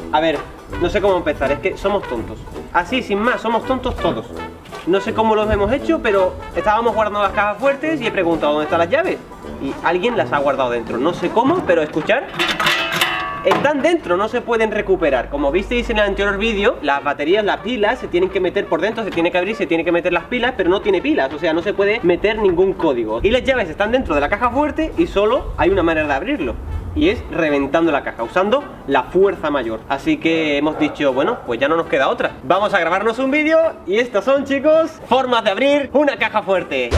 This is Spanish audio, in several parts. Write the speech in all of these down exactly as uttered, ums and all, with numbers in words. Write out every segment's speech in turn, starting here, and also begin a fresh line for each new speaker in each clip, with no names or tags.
A ver, no sé cómo empezar, es que somos tontos. Así, sin más, somos tontos todos. No sé cómo los hemos hecho, pero estábamos guardando las cajas fuertes y he preguntado dónde están las llaves. Y alguien las ha guardado dentro. No sé cómo, pero escuchar. Están dentro, no se pueden recuperar. Como visteis en el anterior vídeo, las baterías, las pilas se tienen que meter por dentro, se tiene que abrir, se tiene que meter las pilas, pero no tiene pilas, o sea, no se puede meter ningún código. Y las llaves están dentro de la caja fuerte y solo hay una manera de abrirlo, y es reventando la caja, usando la fuerza mayor. Así que hemos dicho, bueno, pues ya no nos queda otra. Vamos a grabarnos un vídeo y estas son, chicos, formas de abrir una caja fuerte.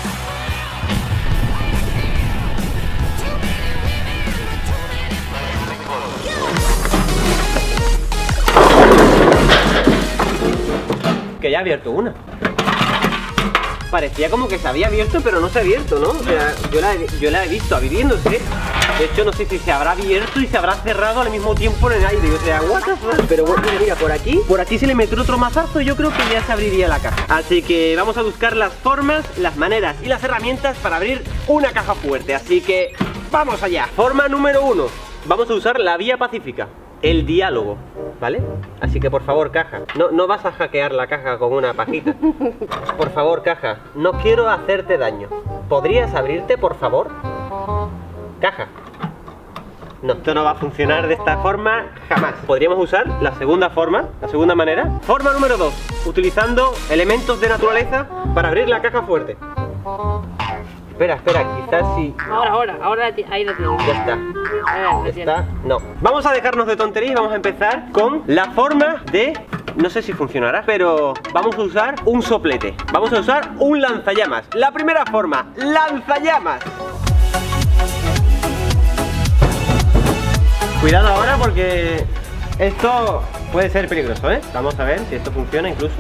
Que ya he abierto una. Parecía como que se había abierto, pero no se ha abierto, ¿no? O sea, yo la he, yo la he visto abriéndose. De hecho, no sé si se habrá abierto y se habrá cerrado al mismo tiempo en el aire. O sea, what the fuck. Pero bueno, mira, por aquí, por aquí se le metió otro mazazo y yo creo que ya se abriría la caja. Así que vamos a buscar las formas, las maneras y las herramientas para abrir una caja fuerte. Así que vamos allá. Forma número uno. Vamos a usar la vía pacífica. El diálogo, ¿vale? Así que por favor, caja, no, no vas a hackear la caja con una pajita. Por favor, caja, no quiero hacerte daño. ¿Podrías abrirte, por favor? Caja. No, esto no va a funcionar de esta forma jamás. Podríamos usar la segunda forma, la segunda manera. Forma número dos, utilizando elementos de naturaleza para abrir la caja fuerte. Espera, espera, quizás sí.
Ahora, ahora, ahora ahí lo tengo.
Ya está. Ya está. No. Vamos a dejarnos de tonterías y vamos a empezar con la forma de... No sé si funcionará, pero vamos a usar un soplete. Vamos a usar un lanzallamas. La primera forma, lanzallamas. Cuidado ahora porque esto puede ser peligroso, ¿eh? Vamos a ver si esto funciona incluso.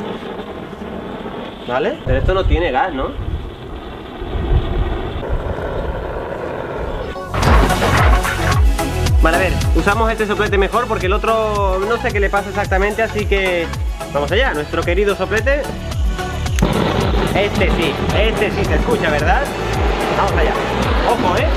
¿Vale? Pero esto no tiene gas, ¿no? Vale, a ver, usamos este soplete mejor porque el otro no sé qué le pasa exactamente, así que vamos allá, nuestro querido soplete. Este sí, este sí se escucha, ¿verdad? Vamos allá. Ojo, ¿eh?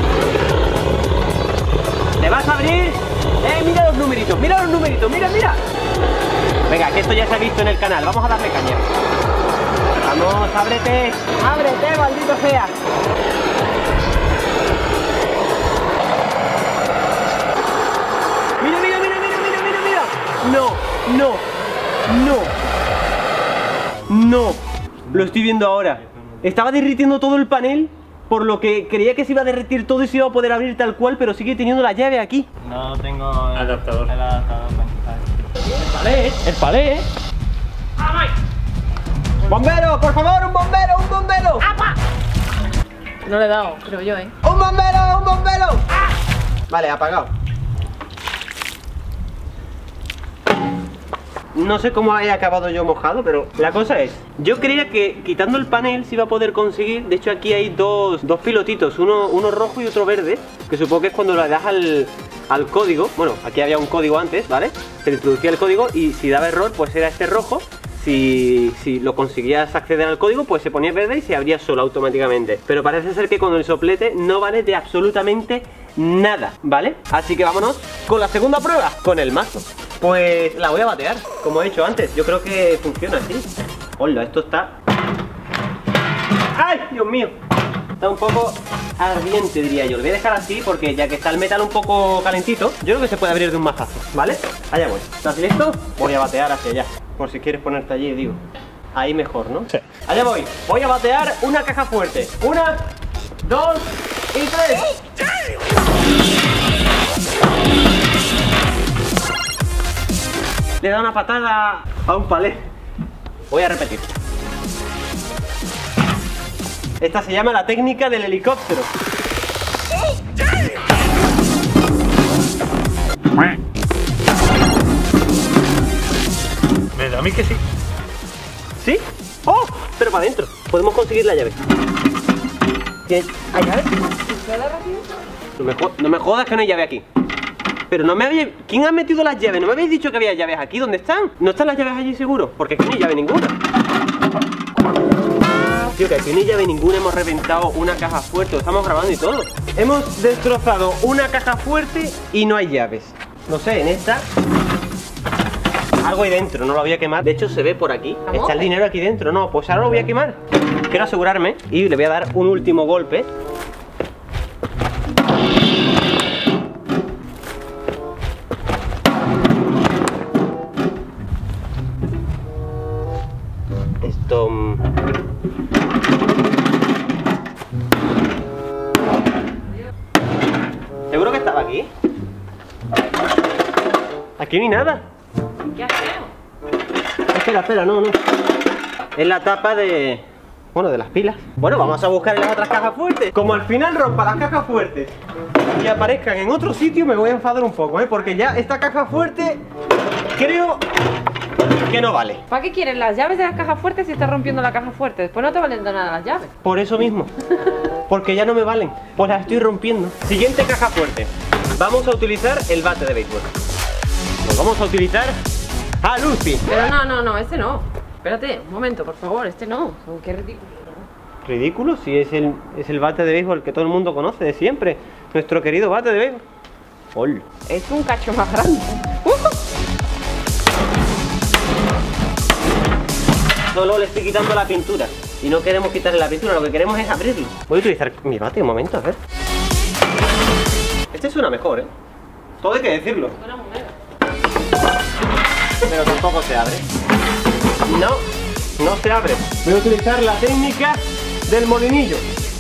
¿Le vas a abrir? ¡Eh, mira los numeritos! ¡Mira los numeritos! ¡Mira, mira! Venga, que esto ya se ha visto en el canal, vamos a darle caña. Vamos, ábrete, ábrete, maldito sea. Mira, mira, mira, mira, mira, mira, mira. No, no, no, no. Lo estoy viendo ahora. Estaba derritiendo todo el panel, por lo que creía que se iba a derretir todo y se iba a poder abrir tal cual, pero sigue teniendo la llave aquí.
No tengo el adaptador. El adaptador
El palé, el palé. ¡Bombero! ¡Por favor! ¡Un bombero! ¡Un bombero!
No le he dado, creo yo, ¿eh?
¡Un bombero! ¡Un bombero! Vale, apagado. No sé cómo he acabado yo mojado, pero la cosa es, yo creía que quitando el panel se iba a poder conseguir. De hecho aquí hay dos, dos pilotitos, uno, uno rojo y otro verde, que supongo que es cuando le das al, al código. Bueno, aquí había un código antes, ¿vale? Se le introducía el código y si daba error pues era este rojo. Si, si lo conseguías acceder al código pues se ponía verde y se abría solo automáticamente. Pero parece ser que con el soplete no vale de absolutamente nada, ¿vale? Así que vámonos con la segunda prueba, con el mazo. Pues la voy a batear, como he hecho antes. Yo creo que funciona así. Hola, esto está... ¡Ay, Dios mío! Está un poco ardiente, diría yo. Lo voy a dejar así porque ya que está el metal un poco calentito, yo creo que se puede abrir de un mazazo, ¿vale? Allá voy. ¿Estás listo? Voy a batear hacia allá. Por si quieres ponerte allí, digo. Ahí mejor, ¿no? Sí. Allá voy. Voy a batear una caja fuerte. Una, dos y tres. Le da una patada a un palé. Voy a repetir. Esta se llama la técnica del helicóptero.
Me da a mí que sí.
¿Sí? ¡Oh! Pero para adentro. Podemos conseguir la llave. ¿Hay llave? No me, no me jodas que no hay llave aquí. Pero no me había... ¿Quién ha metido las llaves? ¿No me habéis dicho que había llaves aquí? ¿Dónde están? ¿No están las llaves allí seguro? Porque aquí no hay llave ninguna. Tío, que aquí no hay llave ninguna. Hemos reventado una caja fuerte. Lo estamos grabando y todo. Hemos destrozado una caja fuerte y no hay llaves. no sé, en esta algo hay dentro, no lo voy a quemar. De hecho se ve por aquí, está el dinero aquí dentro. No, pues ahora lo voy a quemar. Quiero asegurarme y le voy a dar un último golpe. Esto... ¿Seguro que estaba aquí? Aquí ni nada.
¿Qué hacemos?
Espera, espera, no, no. Es la tapa de... bueno, de las pilas. Bueno, vamos a buscar en las otras cajas fuertes. Como al final rompa las cajas fuertes y aparezcan en otro sitio, me voy a enfadar un poco, ¿eh? Porque ya esta caja fuerte creo que no vale.
¿Para qué quieres las llaves de las cajas fuertes si estás rompiendo la caja fuerte? Después no te valen de nada las llaves.
Por eso mismo. Porque ya no me valen. Pues las estoy rompiendo. Siguiente caja fuerte. Vamos a utilizar el bate de béisbol. Nos vamos a utilizar a Lucy.
Pero no, no, no, este no. Espérate, un momento, por favor, este no. Oh, qué ridículo.
¿Ridículo? Si es el, es el bate de béisbol que todo el mundo conoce de siempre. Nuestro querido bate de béisbol. ¡Hola!
Es un cacho más grande. Uh.
Solo le estoy quitando la pintura. Y no queremos quitarle la pintura, lo que queremos es abrirlo. Voy a utilizar mi bate un momento, a ver. Este suena mejor, ¿eh? Todo hay que decirlo.
Suena muy mega.
Pero tampoco se abre. No, no se abre. Voy a utilizar la técnica del molinillo.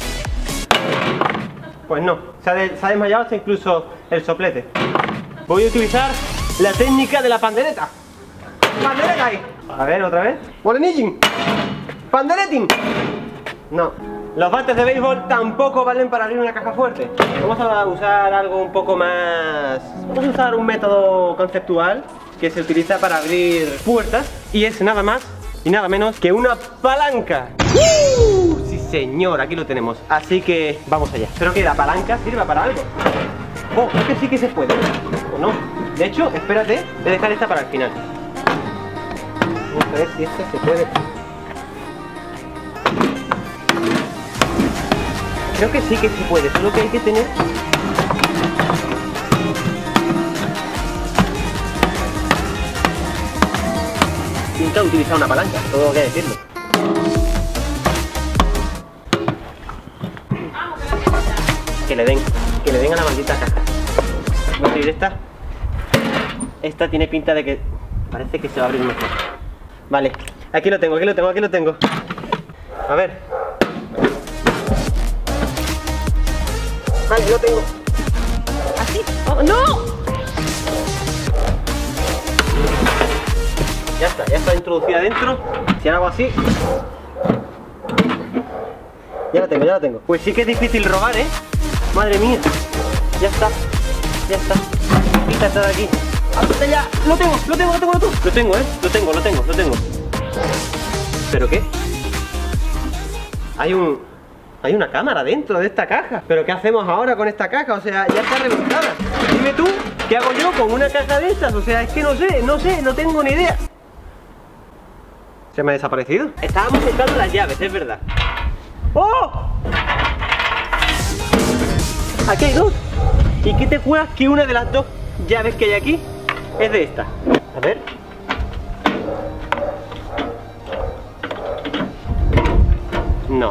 Pues no, se ha, de, se ha desmayado hasta incluso el soplete. Voy a utilizar la técnica de la pandereta. ¡Pandereta ahí! A ver, otra vez. ¡Molinillo! ¡Panderetín! No, los bates de béisbol tampoco valen para abrir una caja fuerte. Vamos a usar algo un poco más... Vamos a usar un método conceptual que se utiliza para abrir puertas y es nada más y nada menos que una palanca. ¡Uh! Sí señor, aquí lo tenemos. Así que vamos allá. Espero que la palanca sirva para algo. Oh, creo que sí que se puede. ¿O no? De hecho, espérate, voy a dejar esta para el final. Vamos a ver si esta se puede. Creo que sí que se puede, solo que hay que tener... Nunca he utilizado una palanca, todo que decirlo. Que le den, que le den a la maldita caja. Voy a abrir esta. Esta tiene pinta de que parece que se va a abrir mejor. Vale, aquí lo tengo, aquí lo tengo, aquí lo tengo. A ver. Vale, lo tengo.
¿Así? Oh, ¡no!
Ya está, ya está introducida dentro. Si hago así. Ya la tengo, ya la tengo. Pues sí que es difícil robar, ¿eh? Madre mía. Ya está, ya está. Quítate de aquí. ¡Apúrate ya! ¡Lo tengo, lo tengo, lo tengo, lo tengo! Lo tengo, ¿eh? Lo tengo, lo tengo, lo tengo. ¿Pero qué? Hay un... Hay una cámara dentro de esta caja. ¿Pero qué hacemos ahora con esta caja? O sea, ya está reventada. Dime tú, ¿qué hago yo con una caja de estas? O sea, es que no sé, no sé, no tengo ni idea. ¿Se me ha desaparecido? Estábamos buscando las llaves, es verdad. ¡Oh! Aquí hay dos. ¿Y qué te juegas que una de las dos llaves que hay aquí es de esta? A ver. No.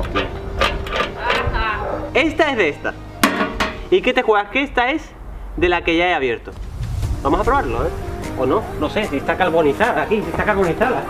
Esta es de esta. ¿Y qué te juegas? Que esta es de la que ya he abierto. Vamos a probarlo, ¿eh? O no, no sé, si está carbonizada aquí, si está carbonizada.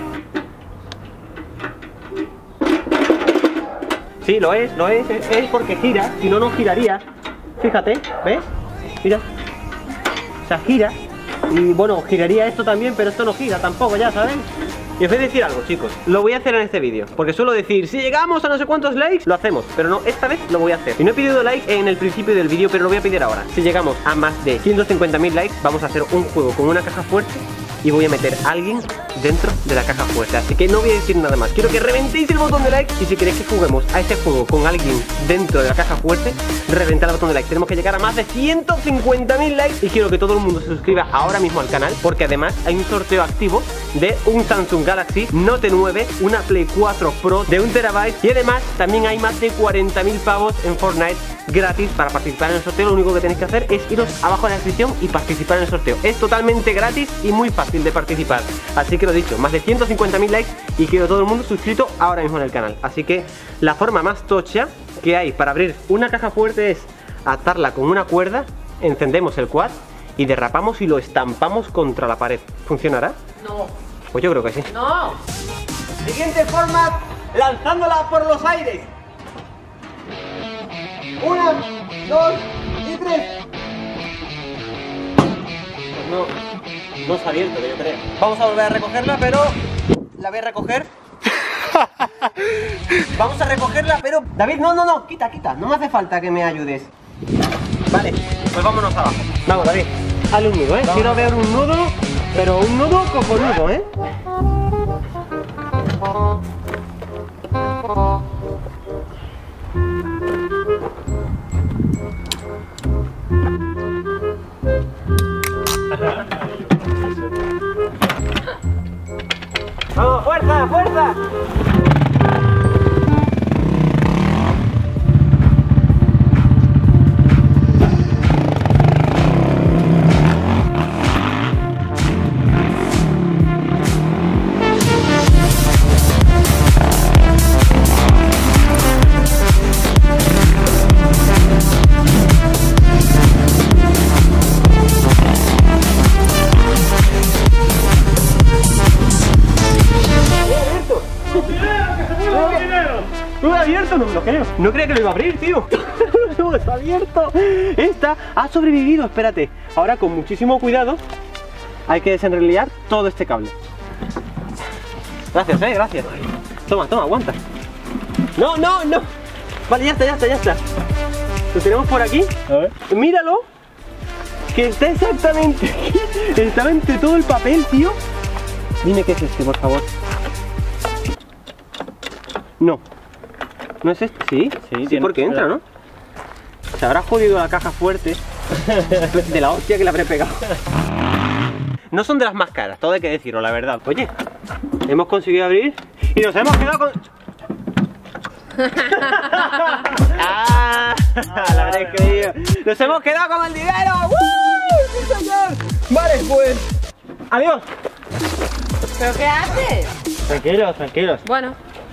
Sí, lo es, lo es, es, es porque gira, si no, no giraría. Fíjate, ¿ves? Mira. O sea, gira. Y bueno, giraría esto también, pero esto no gira tampoco, ya sabéis. Y os voy a decir algo, chicos, lo voy a hacer en este vídeo, porque suelo decir, si llegamos a no sé cuántos likes, lo hacemos, pero no, esta vez lo voy a hacer. Y no he pedido like en el principio del vídeo, pero lo voy a pedir ahora. Si llegamos a más de ciento cincuenta mil likes, vamos a hacer un juego con una caja fuerte y voy a meter a alguien dentro de la caja fuerte. Así que no voy a decir nada más. Quiero que reventéis el botón de like y si queréis que juguemos a este juego con alguien dentro de la caja fuerte, reventad el botón de like. Tenemos que llegar a más de ciento cincuenta mil likes y quiero que todo el mundo se suscriba ahora mismo al canal, porque además hay un sorteo activo de un Samsung Galaxy Note nueve, una Play cuatro Pro de un terabyte y además también hay más de cuarenta mil pavos en Fortnite gratis para participar en el sorteo. Lo único que tenéis que hacer es iros abajo en la descripción y participar en el sorteo. Es totalmente gratis y muy fácil de participar. Así que lo dicho, más de ciento cincuenta mil likes y quiero todo el mundo suscrito ahora mismo en el canal. Así que la forma más tocha que hay para abrir una caja fuerte es atarla con una cuerda, encendemos el quad y derrapamos y lo estampamos contra la pared. ¿Funcionará?
No.
Pues yo creo que sí.
No.
Siguiente forma, lanzándola por los aires. Una, dos y tres. Pues no, no se ha abierto, yo creo. Vamos a volver a recogerla, pero la voy a recoger. Vamos a recogerla, pero... David, no, no, no, quita, quita. No me hace falta que me ayudes. Vale, pues vámonos abajo. Vamos, David, hazle un nudo, ¿eh? Vamos. Quiero ver un nudo, pero un nudo cojonudo, ¿eh? ¡Vamos, fuerza, fuerza! ¡No lo he abierto! No me lo creo. No creía que lo iba a abrir, tío. No, está abierto. Esta ha sobrevivido, espérate. Ahora con muchísimo cuidado hay que desenrollar todo este cable. Gracias, eh, gracias. Toma, toma, aguanta. No, no, no. Vale, ya está, ya está, ya está. Lo tenemos por aquí. A ver. Míralo. Que está exactamente aquí. Estaba entre todo el papel, tío. Dime qué es este, por favor. No. ¿No es este? Sí, sí, sí, porque entra, ¿no? Se habrá jodido la caja fuerte de la hostia que le habré pegado. No son de las más caras, todo hay que decirlo, la verdad. Oye, hemos conseguido abrir y nos hemos quedado con... ¡Ah! La habréis creído. Nos hemos quedado con el dinero. ¡Uh! ¡Sí, señor! Vale, pues... ¡Adiós!
¿Pero qué haces?
Tranquilos, tranquilos.
Bueno.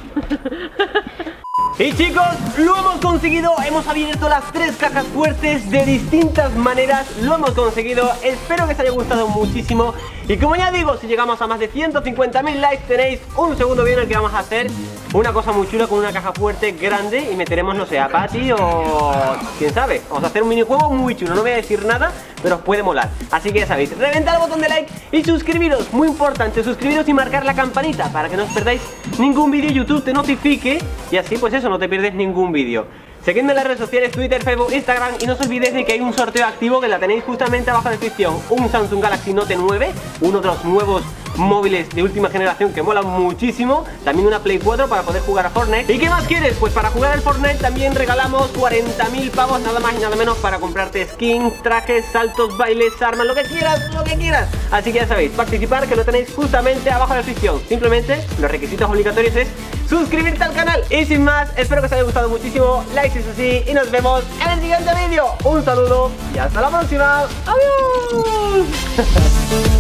Y chicos, lo hemos conseguido, hemos abierto las tres cajas fuertes de distintas maneras, lo hemos conseguido, espero que os haya gustado muchísimo. Y como ya digo, si llegamos a más de ciento cincuenta mil likes tenéis un segundo vídeo en el que vamos a hacer una cosa muy chula con una caja fuerte grande y meteremos, no sé, a Patty o... quién sabe, vamos a hacer un minijuego muy chulo, no voy a decir nada, pero os puede molar. Así que ya sabéis, reventad el botón de like y suscribiros, muy importante, suscribiros y marcar la campanita para que no os perdáis ningún vídeo, YouTube te notifique y así pues eso, no te pierdes ningún vídeo. Seguidme en las redes sociales, Twitter, Facebook, Instagram y no os olvidéis de que hay un sorteo activo que la tenéis justamente abajo en la descripción. Un Samsung Galaxy Note nueve, uno de los nuevos móviles de última generación que molan muchísimo. También una Play cuatro para poder jugar a Fortnite. ¿Y qué más quieres? Pues para jugar al Fortnite también regalamos cuarenta mil pavos nada más y nada menos para comprarte skins, trajes, saltos, bailes, armas, lo que quieras, lo que quieras. Así que ya sabéis, participar que lo tenéis justamente abajo en la descripción. Simplemente los requisitos obligatorios es suscribirte al canal. Y sin más, espero que os haya gustado muchísimo. Like si es así y nos vemos en el siguiente vídeo. Un saludo y hasta la próxima. Adiós.